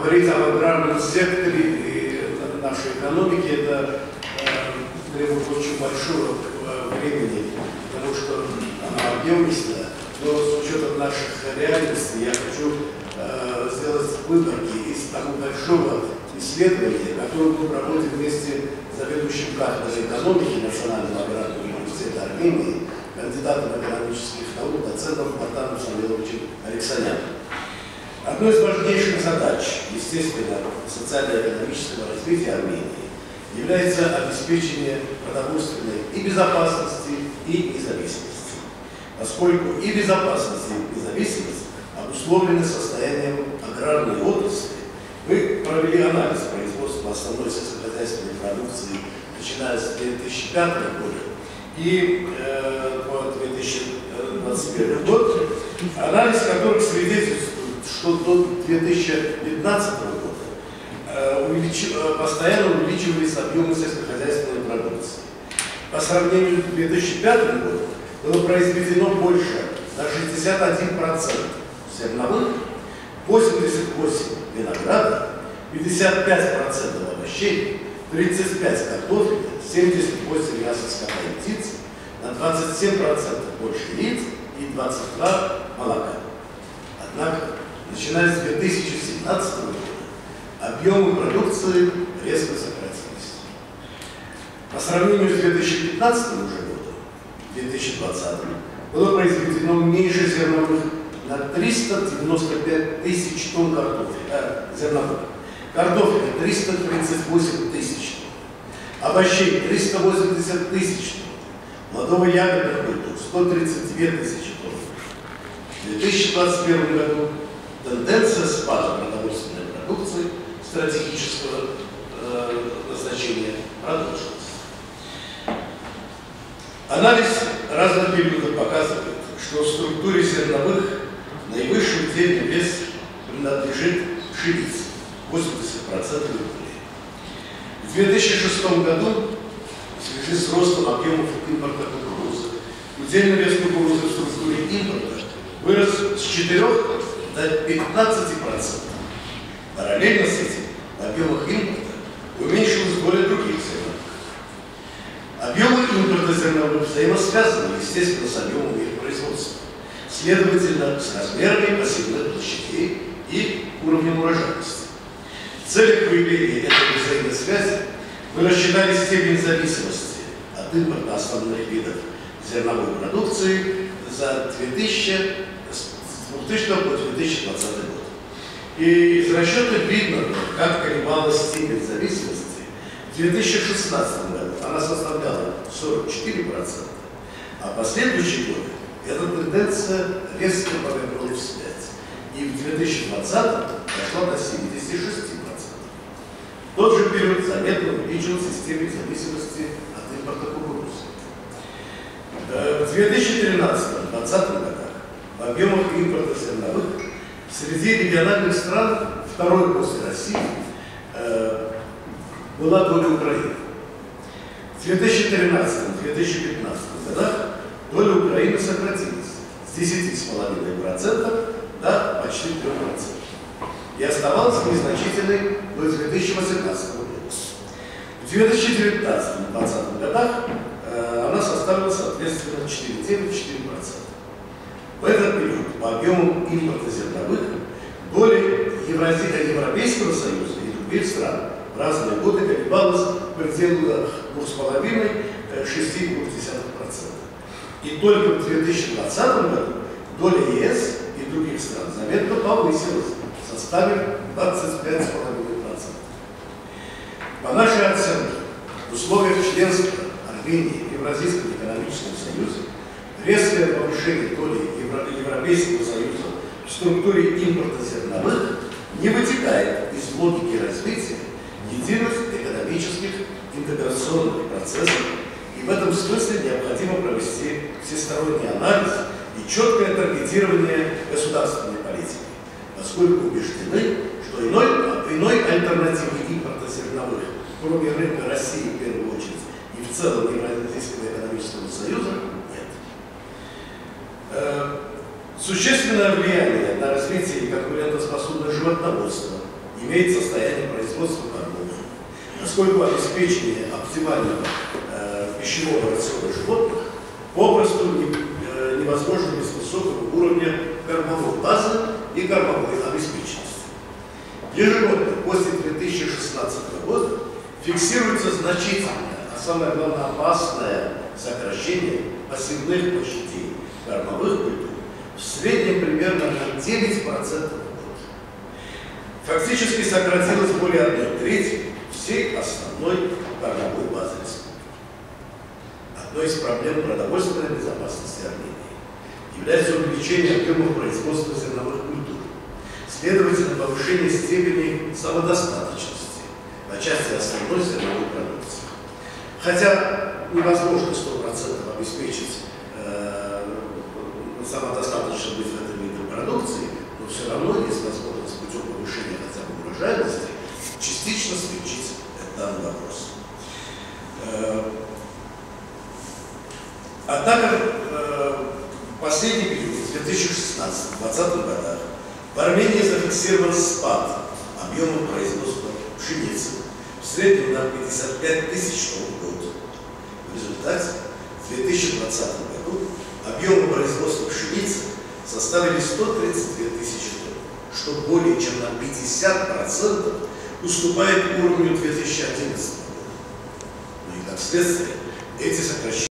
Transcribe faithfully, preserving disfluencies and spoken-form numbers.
говорить об аграрном секторе нашей экономики, это э, требует очень большого времени, потому что она объемистая. Но с учетом наших реальностей я хочу э, сделать выборки из того большого исследования, которое мы проводим вместе с заведующим кафедрой экономики Национального аграрного университета Армении, кандидатом экономических наук, доцентом Бартаном Самвеловичем Алексаняном. Одной из важнейших задач, естественно, социально-экономического развития Армении является обеспечение продовольственной и безопасности, и независимости, поскольку и безопасность, и независимость обусловлены состоянием аграрной отрасли. Мы провели анализ производства основной сельскохозяйственной продукции, начиная с две тысячи пятого года и э, по две тысячи двадцать первый год, анализ которых свидетельствует, что до две тысячи пятнадцатого года э, увелич... постоянно увеличивались объемы сельскохозяйственной продукции. По сравнению с две тысячи пятым годом было произведено больше на шестьдесят один процент зерновых, восемьдесят восемь процентов винограда, пятьдесят пять процентов овощей, тридцать пять процентов картофеля, семьдесят восемь процентов мяса скота и птиц, на двадцать семь процентов больше яиц и двадцать два процента молока. Однако, начиная с две тысячи семнадцатого года, объемы продукции резко сократились. По сравнению с две тысячи пятнадцатым уже годом, две тысячи двадцатым, было произведено меньше зерновых на триста девяносто пять тысяч тонн картофеля, э, зерновых. Картофеля триста тридцать восемь тысяч тонн, овощей триста восемьдесят тысяч тонн, плодово ягодных культур сто тридцать две тысячи тонн. В две тысячи двадцать первом году тенденция спада продовольственной продукции стратегического э, назначения продолжилась. Анализ разных периодов показывает, что в структуре зерновых наивысший удельный вес принадлежит пшенице – восемьдесят процентов рублей. В две тысячи шестом году, в связи с ростом объемов импорта кукурузы, удельный вес кукурузы в структуре импорта вырос с четырёх до пятнадцати процентов. Параллельно с этим в объемах импорта уменьшилось более других зерновых. Объемы импорта зерновых взаимосвязаны, естественно, с объемом их производства, следовательно, с размерами посевных площадей и уровнем урожайности. В целях выявления этой взаимосвязи мы рассчитали степень зависимости от импорта основных видов зерновой продукции за две тысячи двухтысячного по две тысячи двадцатый год. И из расчета видно, как колебалась степень зависимости. В две тысячи шестнадцатом году она составляла сорок четыре процента, а последующие годы эта тенденция резко повернулась вспять. И в две тысячи двадцатом дошла до семидесяти шести процентов. В тот же период заметно увеличилась степень зависимости от импорта кукурузы. В две тысячи тринадцатом — две тысячи двадцатом годах в объемах импорта зерновых среди региональных стран второй после России э, была доля Украины. В две тысячи тринадцатом — две тысячи пятнадцатом годах доля Украины сократилась с десяти целых пяти десятых процента до почти трёх процентов и оставалась незначительной до две тысячи восемнадцатого года. В две тысячи девятнадцатом — две тысячи двадцатом годах э, она составила, соответственно, четыре целых девять десятых процента. В этот период по объемам импорта зерновых доля Европейского Союза и других стран в разные годы колебалась в пределах двух с половиной — шести целых двух десятых процента. И только в две тысячи двадцатом году доля ЕС и других стран заметно повысилась, составив двадцать пять целых пять десятых процента. По нашей оценке, в условиях членства Армении в Евразийском экономическом союзе резкое повышение доли Европейского Союза в структуре импорта зерновых не вытекает из логики развития единых экономических интеграционных процессов, и в этом смысле необходимо провести всесторонний анализ и четкое таргетирование государственной политики, поскольку убеждены, что иной, иной альтернативы импорта зерновых, кроме рынка России в первую очередь и в целом Евразийского экономического союза, нет. Существенное влияние на развитие конкурентоспособного животноводства и имеет состояние производства кормов, поскольку обеспечение оптимального э, пищевого рациона животных попросту не, э, невозможно без высокого уровня кормовой базы и кормовой обеспеченности. Ежегодно после две тысячи шестнадцатого года фиксируется значительное, а самое главное опасное сокращение посевных площадей кормовых культур в среднем примерно на девять процентов в год. Фактически сократилось более одной трети всей основной кормовой базы республики. Одной из проблем продовольственной безопасности Армении является увеличение объемов производства зерновых культур, следовательно, повышение степени самодостаточности по части основной зерновой продукции. Хотя невозможно сто процентов обеспечить э, самодостаточно быть в этом виде продукции, но все равно есть возможность путем повышения хотя бы урожайности частично смягчить данный вопрос. Э, однако э, в последний период, в две тысячи шестнадцатом — две тысячи двадцатом годах, в Армении зафиксирован спад объемов производства пшеницы в среднем на пятьдесят пять тысяч тонн в год. В результате в две тысячи двадцатом году объемы производства пшеницы составили сто тридцать две тысячи тонн, что более чем на пятьдесят процентов уступает уровню две тысячи одиннадцатого года. Ну и как следствие, эти сокращения